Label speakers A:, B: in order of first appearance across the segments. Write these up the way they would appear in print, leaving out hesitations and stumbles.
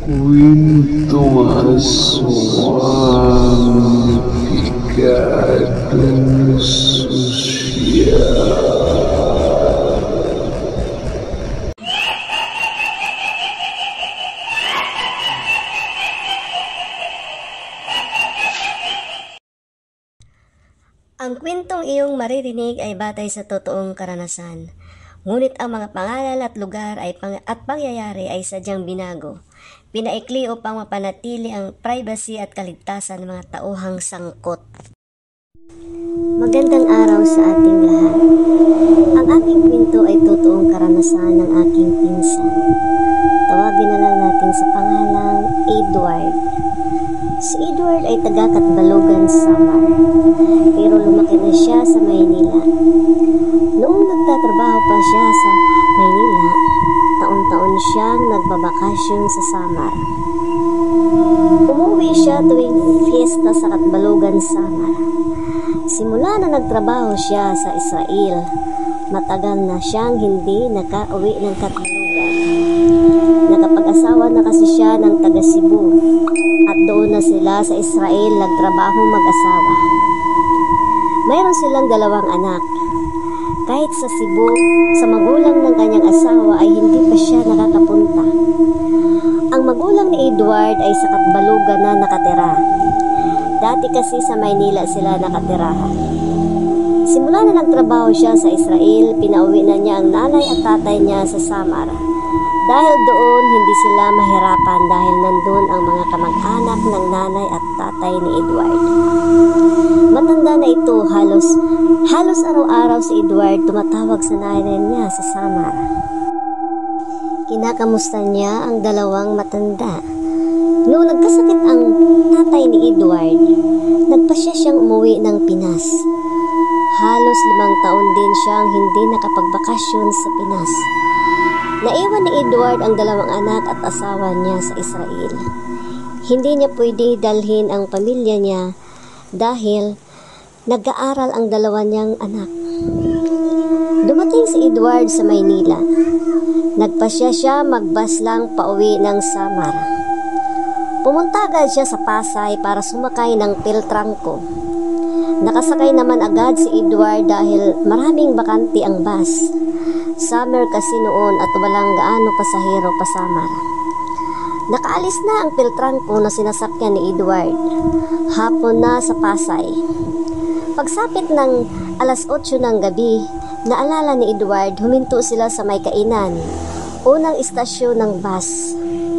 A: Kwentong aswang pikadong sosyal.
B: Ang kwentong iyong maririnig ay batay sa totoong karanasan. Ngunit ang mga pangalan at lugar at pangyayari ay sadyang binago. Pinaikli upang mapanatili ang privacy at kaligtasan ng mga tauhang sangkot. Magandang araw sa ating lahat. Ang aking kwento ay totoong karanasan ng aking pinsan. Tawagin na lang natin sa pangalang Edward. Si Edward ay taga-Katbalogan, Samar, pero lumaki na siya sa Maynila. Noong nagtatrabaho pa siya sa Maynila, taon-taon siyang nagbabakasyon sa Samar. Umuwi siya tuwing fiesta sa Katbalogan, Samar. Simula na nagtrabaho siya sa Israel, matagal na siyang hindi nakauwi ng Katbalogan. Nakapag-asawa na kasi siya ng taga Cebu at doon na sila sa Israel nagtrabaho mag-asawa. Mayroon silang 2 anak. Kahit sa Cebu, sa magulang ng kanyang asawa ay hindi pa siya nakakapunta. Ang magulang ni Edward ay sa Katbalogan na nakatira. Dati kasi sa Maynila sila nakatira. Simula na nagtrabaho siya sa Israel, pinauwi na niya ang nanay at tatay niya sa Samar. Dahil doon, hindi sila mahirapan dahil nandun ang mga kamag-anak ng nanay at tatay ni Edward. Matanda na ito, halos araw-araw si Edward tumatawag sa nanay niya sa Samar. Kinakamusta niya ang 2 matanda. Noong nagkasakit ang tatay ni Edward, nagpasya siyang umuwi ng Pinas. Halos 5 taon din siyang hindi nakapagbakasyon sa Pinas. Naiwan ni Edward ang 2 anak at asawa niya sa Israel. Hindi niya pwede dalhin ang pamilya niya dahil nag-aaral ang 2 niyang anak. Dumating si Edward sa Maynila. Nagpasya siya magbus lang pauwi ng Samar. Pumunta agad siya sa Pasay para sumakay ng Peltrangco. Nakasakay naman agad si Edward dahil maraming bakante ang bus. Summer kasi noon at walang gaano pasahero pa Samar. Nakaalis na ang Peltrangco na sinasakyan ni Edward. Hapon na sa Pasay. Pagsapit ng 8:00 ng gabi, naalala ni Edward, huminto sila sa may kainan, unang istasyon ng bus.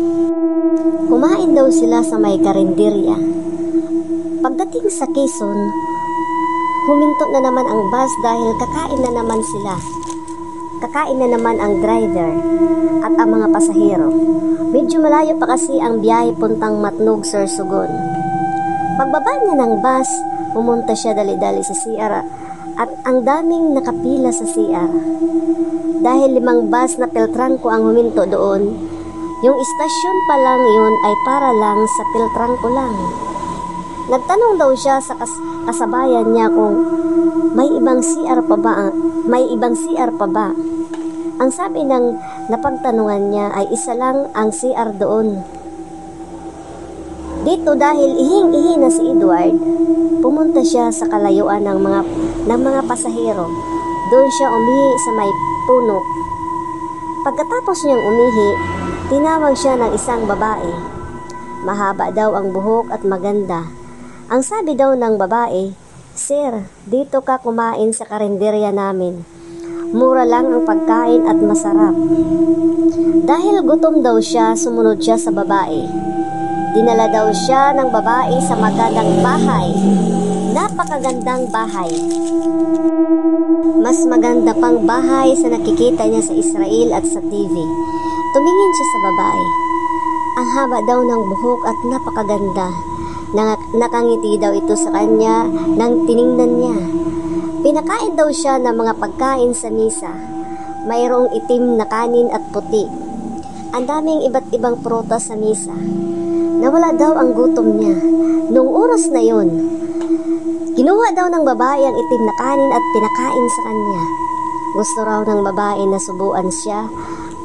B: Kumain daw sila sa may karinderya. Pagdating sa Quezon, huminto na naman ang bus dahil kakain na naman sila. Kakain na naman ang driver at ang mga pasahero. Medyo malayo pa kasi ang biyahe puntang Matnog, Sorsogon. Pagbaba niya ng bus, pumunta siya dali-dali sa CR at ang daming nakapila sa CR. Dahil 5 bus na Peltrangco ang huminto doon, yung istasyon pa lang yun ay para lang sa Peltrangco lang. Nagtanong daw siya sa kasabayan niya kung may ibang CR pa ba. Ang sabi ng napagtanungan niya ay isa lang ang CR doon. Dito dahil ihing-ihi na si Edward, pumunta siya sa kalayuan ng mga pasahero. Doon siya umihi sa may puno. Pagkatapos niyang umihi, tinawag siya ng isang babae. Mahaba daw ang buhok at maganda. Ang sabi daw ng babae, "Sir, dito ka kumain sa karinderya namin. Mura lang ang pagkain at masarap." Dahil gutom daw siya, sumunod siya sa babae. Dinala daw siya ng babae sa magandang bahay. Napakagandang bahay. Mas maganda pang bahay sa nakikita niya sa Israel at sa TV. Tumingin siya sa babae. Ang haba daw ng buhok at napakaganda. Nakangiti daw ito sa kanya nang tiningnan niya. Pinakain daw siya ng mga pagkain sa misa. Mayroong itim na kanin at puti. Ang daming iba't ibang prutas sa misa. Nawala daw ang gutom niya. Noong oras na yon, kinuha daw ng babae ang itim na kanin at pinakain sa kanya. Gusto raw ng babae na subuan siya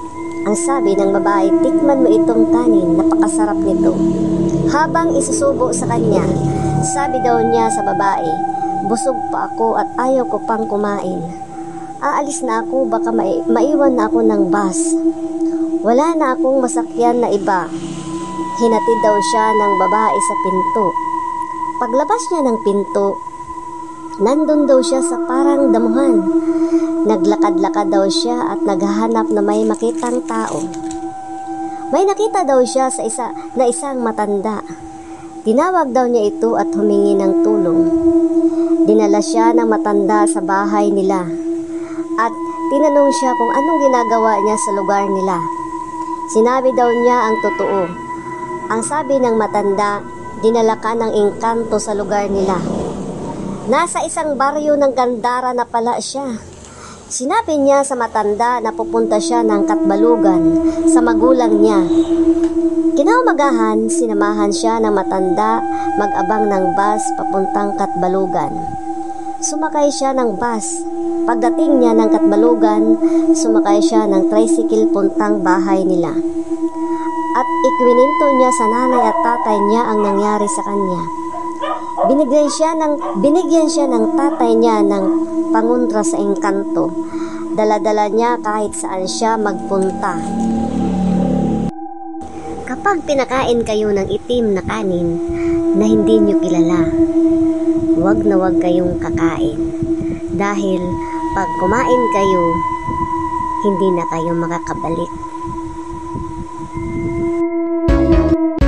B: Ang sabi ng babae, tikman mo itong kanin, napakasarap nito. Habang isusubo sa kanya, sabi daw niya sa babae, busog pa ako at ayaw ko pang kumain. Aalis na ako, baka maiwan na ako ng bus. Wala na akong masakyan na iba. Hinatid daw siya ng babae sa pinto. Paglabas niya ng pinto, nandun daw siya sa parang damuhan. Naglakad-lakad daw siya at naghahanap na may makitang tao. May nakita daw siya sa isang matanda. Tinawag daw niya ito at humingi ng tulong. Dinala siya ng matanda sa bahay nila at tinanong siya kung anong ginagawa niya sa lugar nila. Sinabi daw niya ang totoo. Ang sabi ng matanda, dinala ka ng engkanto sa lugar nila. Nasa isang baryo ng Gandara na pala siya. Sinabi niya sa matanda na pupunta siya ng Katbalugan sa magulang niya. Kinaumagahan, sinamahan siya ng matanda mag-abang ng bus papuntang Katbalugan. Sumakay siya ng bus. Pagdating niya ng Katbalugan, sumakay siya ng tricycle puntang bahay nila. At ikwininto niya sa nanay at tatay niya ang nangyari sa kanya. Binigyan siya ng tatay niya ng panguntra sa engkanto. Dala-dala niya kahit saan siya magpunta. Kapag pinakain kayo ng itim na kanin na hindi niyo kilala, huwag na huwag kayong kakain. Dahil pag kumain kayo, hindi na kayo makakabalik.